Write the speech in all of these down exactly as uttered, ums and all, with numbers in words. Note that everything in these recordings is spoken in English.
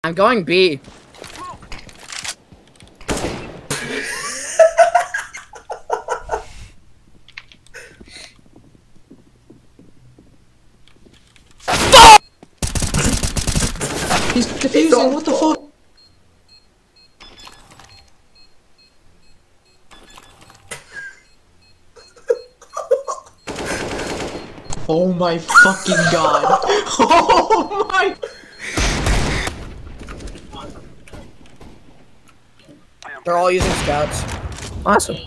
I'm going B. He's defusing, what the fuck? Oh my fucking god. Oh my. They're all using scouts. Awesome.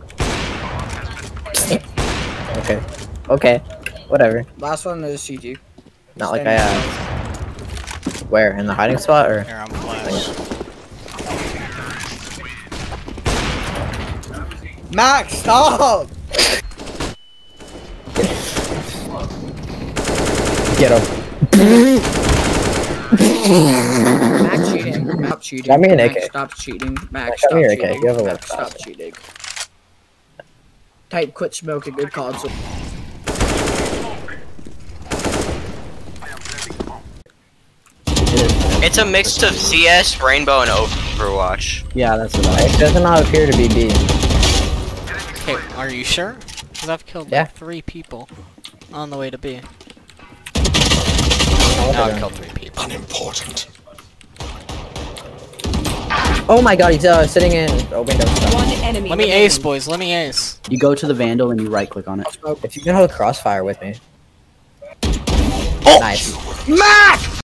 Okay. Okay. Whatever. Last one is C G. Not like I have. Where? In the hiding spot or? Here, I'm flash. Max, stop! Get him. Max cheating. Stop cheating. Got me an Max, A K. stop cheating. Max, Got stop me your A K. cheating. You have a Max, left stop cheating. Type quit smoking good console. It's a mix of C S, Rainbow, and Overwatch. Yeah, that's what I. It does not appear to be B. Okay, are you sure? Because I've killed Yeah. like three people on the way to B. Oh, Now I've killed three people. Unimportant. oh my god, he's uh, sitting in oh, window stuff. One enemy. Let me remaining. ace, boys. Let me ace. You go to the Vandal and you right click on it. If you can hold crossfire with me. Oh! Nice. Max!